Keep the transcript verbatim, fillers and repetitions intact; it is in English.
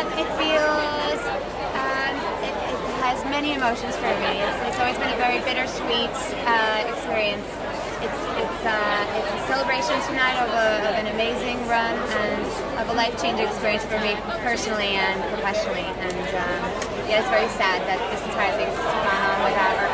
Um, it feels, um, it, it has many emotions for me. It's, it's always been a very bittersweet uh, experience. It's it's uh, it's a celebration tonight of, a, of an amazing run and of a life-changing experience for me personally and professionally. And um, yeah, it's very sad that this entire thing's gone on without our